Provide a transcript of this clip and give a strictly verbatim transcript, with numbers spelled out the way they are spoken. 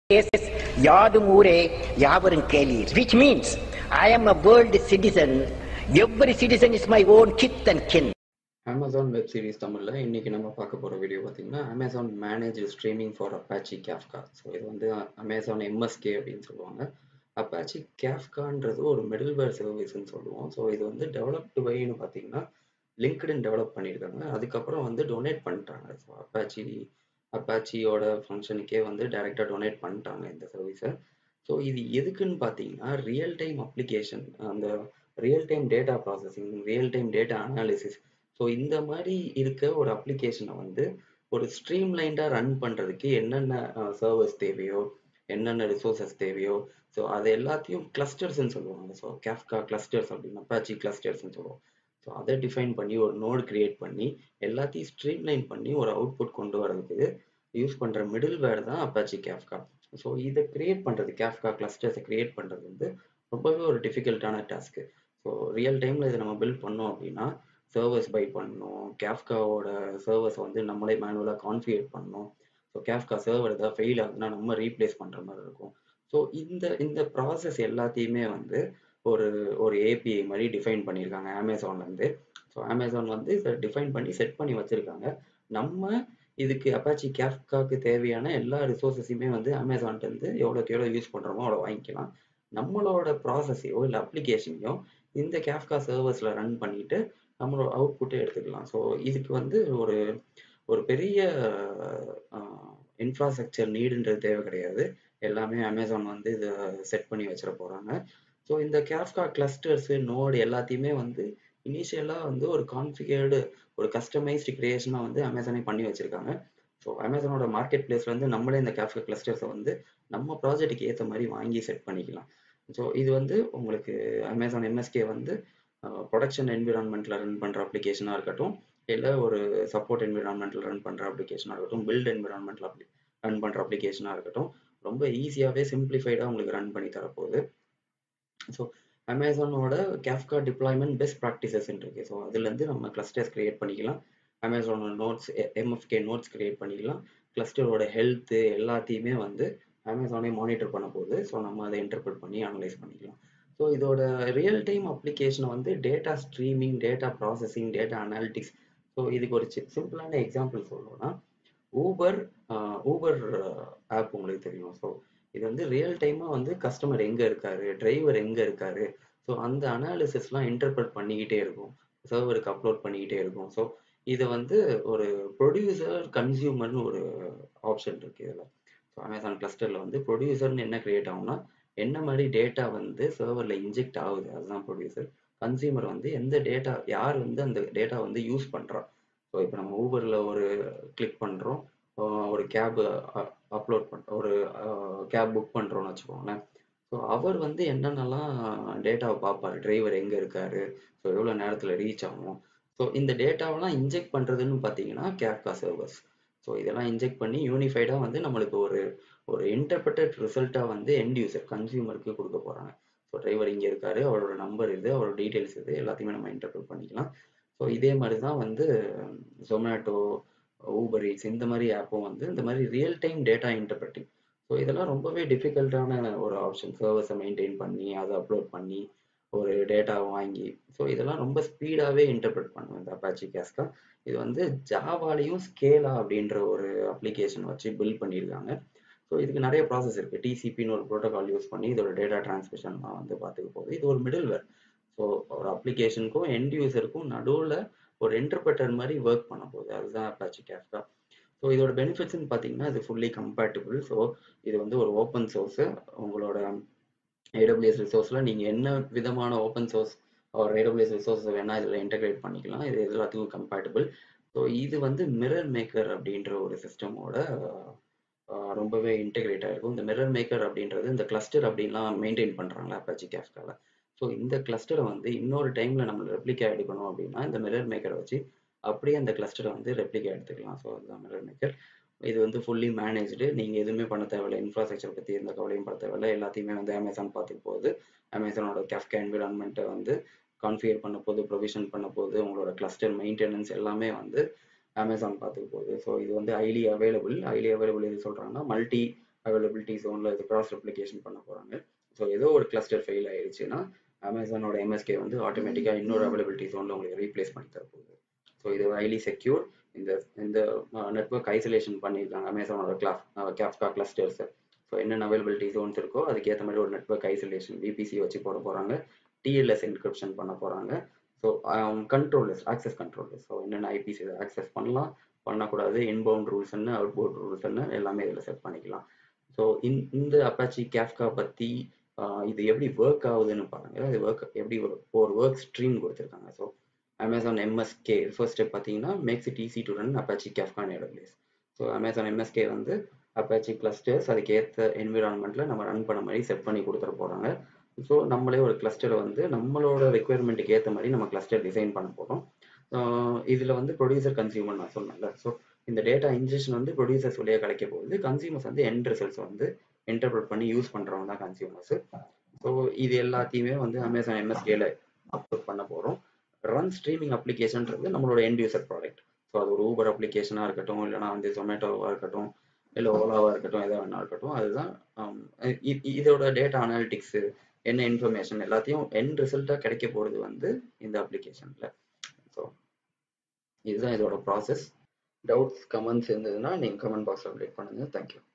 says, Yadum Ure, Yavaran Kelir, which means I am a world citizen. Every citizen is my own kith and kin. Amazon Web Series தமிழ்ல இன்னைக்கு நம்ம பார்க்க போற video பார்த்தீங்கன்னா Amazon Managed Streaming for Apache Kafka. So இது வந்து Amazon M S K அப்படின்னு சொல்லுவாங்க. Apache Kafkaன்றது ஒரு மிடில்வேர் சர்வீஸ்ன்னு சொல்லுவோம். ஸோ இது வந்து டெவலப்டு பைன்னு பார்த்தீங்கன்னா லிங்க்டின் டெவலப் பண்ணியிருக்காங்க. அதுக்கப்புறம் வந்து டொனேட் பண்ணிட்டாங்க. ஸோ அப்பாச்சி அப்பாச்சியோட ஃபங்க்ஷனுக்கே வந்து டைரெக்டாக டொனேட் பண்ணிட்டாங்க இந்த சர்வீஸை. ஸோ இது எதுக்குன்னு பார்த்தீங்கன்னா ரியல் டைம் அப்ளிகேஷன், அந்த real time data processing, real time data analysis, so இந்த மாதிரி இருக்க ஒரு அப்ளிகேஷனை வந்து ஒரு ஸ்ட்ரீம்லைண்டாக ரன் பண்ணுறதுக்கு என்னென்ன சர்வர்ஸ் தேவையோ, என்னென்ன ரிசோர்ஸஸ் தேவையோ, ஸோ அது எல்லாத்தையும் கிளஸ்டர்ஸ்ன்னு சொல்லுவாங்க. ஸோ கேஃப்கா கிளஸ்டர்ஸ் அப்படின்னு அப்பாச்சி கிளஸ்டர்ஸ்ன்னு சொல்லுவோம். ஸோ அதை டிஃபைன் பண்ணி ஒரு நோட் கிரியேட் பண்ணி எல்லாத்தையும் ஸ்ட்ரீம்லைன் பண்ணி ஒரு அவுட்புட் கொண்டு வரதுக்கு யூஸ் பண்ணுற மிடில் வேர் தான் அப்பாச்சி கேஃப்கா. ஸோ இதை கிரியேட் பண்ணுறது, கேஃப்கா கிளஸ்டர்ஸை கிரியேட் பண்ணுறது வந்து ரொம்பவே ஒரு டிஃபிகல்ட்டான டாஸ்க்கு. ஸோ ரியல் டைமில் இதை நம்ம பில்ட் பண்ணோம் அப்படின்னா சர்வர்ஸ் பை பண்ணணும், கேஃப்காவோட சர்வர்ஸை வந்து நம்மளே மேனுவலாக கான்ஃபிகர் பண்ணணும். ஸோ கேஃப்கா சர்வர் ஏதாவது ஃபெயில் ஆகுதுன்னா நம்ம ரீப்ளேஸ் பண்ணுற மாதிரி இருக்கும். ஸோ இந்த இந்த ப்ராசஸ் எல்லாத்தையுமே வந்து ஒரு ஒரு ஏபிஐ மாதிரி டிஃபைன் பண்ணியிருக்காங்க அமேசான்லேருந்து. ஸோ அமேசான் வந்து இதை டிஃபைன் பண்ணி செட் பண்ணி வச்சுருக்காங்க. நம்ம இதுக்கு அப்பாச்சி கேஃப்காவுக்கு தேவையான எல்லா ரிசோர்ஸஸையுமே வந்து அமேசான்லேருந்து எவ்வளோக்கு எவ்வளோ யூஸ் பண்ணுறோமோ அவ்வளோ வாங்கிக்கலாம். நம்மளோட ப்ராசஸையோ இல்லை அப்ளிகேஷனையோ இந்த கேஃப்கா சர்வர்ஸில் ரன் பண்ணிவிட்டு நம்மளோட அவுட்புட்டை எடுத்துக்கலாம். ஸோ இதுக்கு வந்து ஒரு ஒரு பெரிய இன்ஃப்ராஸ்ட்ரக்சர் நீடுன்றது தேவை கிடையாது. எல்லாமே அமேசான் வந்து இதை செட் பண்ணி வச்சிட போகிறாங்க. ஸோ இந்த கேஃப்கா கிளஸ்டர்ஸு, நோடு எல்லாத்தையுமே வந்து இனிஷியலாக வந்து ஒரு கான்ஃபிகர்டு, ஒரு கஸ்டமைஸ்டு கிரியேஷனாக வந்து அமேசானே பண்ணி வச்சுருக்காங்க. ஸோ அமேசானோட மார்க்கெட் பிளேஸ்ல வந்து நம்மளே இந்த கேஃப்கா கிளஸ்டர்ஸை வந்து நம்ம ப்ராஜெக்ட்டுக்கு ஏற்ற மாதிரி வாங்கி செட் பண்ணிக்கலாம். ஸோ இது வந்து உங்களுக்கு அமேசான் எம்எஸ்கே வந்து ப்ரொடக்ஷன் என்விரான்மெண்ட்டில் ரன் பண்ணுற அப்ளிகேஷனாக இருக்கட்டும், இல்லை ஒரு சப்போர்ட் என்விரான்மெண்ட்டில் ரன் பண்ணுற அப்ளிகேஷனாக இருக்கட்டும், பில்ட் என்விரான்மெண்ட்டில் அப்ளி ரன் பண்ணுற அப்ளிகேஷனாக இருக்கட்டும், ரொம்ப ஈஸியாகவே சிம்பிளிஃபைடாக உங்களுக்கு ரன் பண்ணி தரப்போகுது. ஸோ அமேசானோட கேஃப்கா டிப்ளாய்மெண்ட் பெஸ்ட் ப்ராக்டிசஸ் இருக்கு. ஸோ அதுலேருந்து நம்ம கிளஸ்டர்ஸ் கிரியேட் பண்ணிக்கலாம், அமேசானோட நோட்ஸ் எம்எஃப்கே நோட்ஸ் கிரியேட் பண்ணிக்கலாம், கிளஸ்டரோட ஹெல்த்து எல்லாத்தையுமே வந்து அமேசானே மானிட்டர் பண்ண போகுது. ஸோ நம்ம அதை இன்டர்பிரட் பண்ணி அனலைஸ் பண்ணிக்கலாம். ஸோ இதோட ரியல் டைம் அப்ளிகேஷனை வந்து data streaming, data processing, data analytics. So இதுக்கு ஒரு சிம்பிளான எக்ஸாம்பிள் சொல்லணும்னா ஊபர் ஊபர் ஆப் உங்களுக்கு தெரியும். ஸோ இது வந்து ரியல் டைமாக வந்து கஸ்டமர் எங்கே இருக்காரு, டிரைவர் எங்கே இருக்காரு, ஸோ அந்த அனாலிசிஸ்லாம் இன்டர்பிரட் பண்ணிக்கிட்டே இருக்கும், சர்வருக்கு அப்லோட் பண்ணிக்கிட்டே இருக்கும். ஸோ இதை வந்து ஒரு ப்ரொடியூசர் கன்சியூமர்னு ஒரு ஆப்ஷன் இருக்குது இதில். ஸோ அமேசான் கிளஸ்டரில் வந்து ப்ரொடியூசர்னு என்ன கிரியேட் ஆகும்னா என்ன மாதிரி டேட்டா வந்து சர்வரில் இன்ஜெக்ட் ஆகுது அதுதான் ப்ரொடியூசர். கன்சியூமர் வந்து எந்த டேட்டா, யார் வந்து அந்த டேட்டா வந்து யூஸ் பண்ணுறா. ஸோ இப்போ நம்ம ஊபரில் ஒரு கிளிக் பண்ணுறோம், ஒரு கேப் அப்லோட் பண்ண ஒரு கேப் புக் பண்ணுறோன்னு வச்சுக்கோங்களேன். ஸோ அவர் வந்து என்னென்னலாம் டேட்டாவை பார்ப்பார், டிரைவர் எங்கே இருக்காரு, ஸோ எவ்வளோ நேரத்தில் ரீச் ஆகும். ஸோ இந்த டேட்டாவெல்லாம் இன்ஜெக்ட் பண்ணுறதுன்னு பார்த்தீங்கன்னா கேஃப்கா சர்வர்ஸ். ஸோ இதெல்லாம் இன்ஜெக்ட் பண்ணி யூனிஃபைடாக வந்து நம்மளுக்கு ஒரு ஒரு இன்டர்பிரட்டட் ரிசல்ட்டாக வந்து எண்ட் யூசர் கன்சியூமருக்கு கொடுக்க போகிறாங்க. ஸோ டிரைவர் இங்கே இருக்காரு, அவரோட நம்பர் இது, அவரோட டீட்டெயில்ஸ் இது, எல்லாத்தையுமே நம்ம இன்டர்பிரட் பண்ணிக்கலாம். ஸோ இதே மாதிரி தான் வந்து ஜொமேட்டோ, ஊபர் ஈட்ஸ் இந்த மாதிரி ஆப்பும் வந்து இந்த மாதிரி real time data interpreting. So இதெல்லாம் ரொம்பவே டிஃபிகல்ட்டான ஒரு ஆப்ஷன். சர்வர்ஸை மெயின்டைன் பண்ணி அதை அப்லோட் பண்ணி ஒரு டேட்டாவை வாங்கி, ஸோ இதெல்லாம் ரொம்ப ஸ்பீடாகவே இன்டர்பிரட் பண்ணுவோம் இந்த அப்பாச்சி கேஃப்கா. இது வந்து ஜாவாலையும் ஸ்கேலா அப்படின்ற ஒரு அப்ளிகேஷன் வச்சு பில்ட் பண்ணியிருக்காங்க. ஸோ இதுக்கு நிறைய ப்ராசஸ் இருக்குது. டிசிபின்னு ஒரு ப்ரோட்டோகால் யூஸ் பண்ணி இதோட டேட்டா டிரான்ஸ்மிஷன்லாம் வந்து பார்த்துக்க போகுது. இது ஒரு மிடில் வேர். ஸோ ஒரு அப்ளிகேஷனுக்கும் எண்ட் யூசருக்கும் நடுவில் ஒரு இன்டர்பிரட்டர் மாதிரி ஒர்க் பண்ண போகுது, அதுதான் அப்பாச்சி கேஃப்கா. ஸோ இதோட பெனிஃபிட்ஸ்ன்னு பார்த்தீங்கன்னா இது ஃபுல்லி கம்பேட்டபிள். ஸோ இது வந்து ஒரு ஓப்பன் சோர்ஸு. உங்களோட ஏடபிள்யூஎஸ் ரிசோர்ஸில் நீங்கள் என்ன விதமான ஓப்பன் சோர்ஸ் ஒரு ஏடபிள்யூஎஸ் ரிசோர்ஸ் வேணால் இதில் இன்டெகிரேட் பண்ணிக்கலாம். இது எல்லாத்துக்கும் கம்பேட்டபிள். ஸோ இது வந்து மிரர் மேக்கர் அப்படின்ற ஒரு சிஸ்டமோட ரொம்பவே இன்டெகிரேட் ஆகிருக்கும். இந்த மிரர் மேக்கர் அப்படின்றது இந்த கிளஸ்டர் அப்படின்லாம் மெயின்டைன் பண்ணுறாங்களா அப்பாச்சி கேஃப்காவில். ஸோ இந்த கிளஸ்டரை வந்து இன்னொரு டைமில் நம்ம ரெப்ளிகா எடுக்கணும் அப்படின்னா இந்த மிரர் மேக்கரை வச்சு அப்படியே அந்த கிளஸ்டரை வந்து ரெப்ளிகா எடுத்துக்கலாம். ஸோ அதுதான் மிரர் மேக்கர். இது வந்து ஃபுல்லி மேனேஜ்டு. நீங்கள் எதுவுமே பண்ண தேவையில்லை, இன்ஃப்ராஸ்ட்ரக்சர் பற்றி எந்த கவலையும் பட தேவையில்லை, எல்லாத்தையுமே வந்து அமேசான் பார்த்துக்க போகுது. அமேசானோட கேஃப்கா என்விரான்மெண்ட்டை வந்து கான்ஃபிகர் பண்ண போது, ப்ரொவிஷன் பண்ண போது, உங்களோட கிளஸ்டர் மெயின்டெனன்ஸ் எல்லாமே வந்து அமேசான் பார்த்துக்க போகுது. ஸோ இது வந்து ஹைலி அவைலபிள். ஹைலி அவைலபிள் எது சொல்கிறாங்கன்னா மல்டி அவைலபிலிட்டி ஜோனில் இது கிராஸ் ரெப்ளிகேஷன் பண்ண போகிறாங்க. ஸோ ஏதோ ஒரு கிளஸ்டர் ஃபெயில் ஆயிடுச்சுன்னா அமேசானோட எம்எஸ்கே வந்து ஆட்டோமேட்டிக்காக இன்னொரு அவைலபிலிட்டி ஜோனில் உங்களுக்கு ரீப்ளேஸ் பண்ணி தர போகுது. ஸோ இது ஹைலி செக்யூர். இந்த இந்த நெட்வொர்க் ஐசோலேஷன் பண்ணியிருக்காங்க அமேசானோட கிளாஸ் கேப்கா கிளஸ்டர்ஸை. ஸோ என்னென்ன அவைலபிலிட்டி ஜோன்ஸ் இருக்கோ அதுக்கேற்ற மாதிரி ஒரு நெட்வொர்க் ஐசோலேஷன் விபிசி வச்சு போட போகிறாங்க. டிஎல்எஸ் என்கிரிப்ஷன் பண்ண போகிறாங்க. So controllers access controllers, so என்னென்ன ஐபிசி இதை ஆக்சஸ் பண்ணலாம் பண்ணக்கூடாது, இன்பவுண்ட் ரூல்ஸ் என்ன அவுட்பவுண்ட் ரூல்ஸ் என்ன எல்லாமே இதில் செட் பண்ணிக்கலாம். ஸோ இந்த அப்பாச்சி கேஃப்கா பற்றி இது எப்படி ஒர்க் ஆகுதுன்னு பாருங்க. இது ஒர்க் எப்படி ஒரு ஒர்க் ஸ்ட்ரீம் கொடுத்துருக்காங்க. So Amazon MSK first step பார்த்தீங்கன்னா makes it easy to run Apache Kafka in AWS. So Amazon MSK வந்து அப்பாச்சி கிளஸ்டர்ஸ் அதுக்கு ஏற்ற என்விரான்மெண்ட்டில் நம்ம ரன் பண்ண மாதிரி செட் பண்ணி கொடுத்துட போகிறாங்க. ஸோ நம்மளே ஒரு கிளஸ்டரை வந்து நம்மளோட ரெக்குயர்மெண்ட்டுக்கு ஏற்ற மாதிரி நம்ம கிளஸ்டர் டிசைன் பண்ண போகிறோம். இதில் வந்து ப்ரொடியூசர் கன்சியூமர் நான் சொன்னேன்ல. ஸோ இந்த டேட்டா இன்ஜெக்ஷன் வந்து ப்ரொடியூசர்ஸ் வழியாக கிடைக்க போகுது. கன்சியூமர்ஸ் வந்து எண்ட் ரிசல்ட்ஸ் வந்து இன்டர்பிரட் பண்ணி யூஸ் பண்ணுறவங்க தான் கன்சியூமர்ஸ். ஸோ இது எல்லாத்தையுமே வந்து அமேசான் எம்எஸ்கேல அப்லோட் பண்ண போகிறோம். ரன் ஸ்ட்ரீமிங் அப்ளிகேஷன்றது நம்மளோட எண்ட் யூசர் ப்ராடக்ட். ஸோ அது ஒரு ஊபர் அப்ளிகேஷனாக இருக்கட்டும், இல்லைனா வந்து ஜொமேட்டோவாக இருக்கட்டும், இல்லை ஓலாவாக இருக்கட்டும், எதாக வேணா இருக்கட்டும், அதுதான் இதோட டேட்டா அனாலிட்டிக்ஸு என்ன இன்ஃபர்மேஷன் எல்லாத்தையும் எண்ட் ரிசல்ட்டாக கிடைக்க போகிறது வந்து இந்த அப்ளிகேஷனில். ஸோ இதுதான் இதோட ப்ராசஸ். டவுட்ஸ் கமெண்ட்ஸ் இருந்ததுன்னா நீங்கள் கமெண்ட் பாக்ஸில் அப்டேட் பண்ணுங்கள். தேங்க்யூ.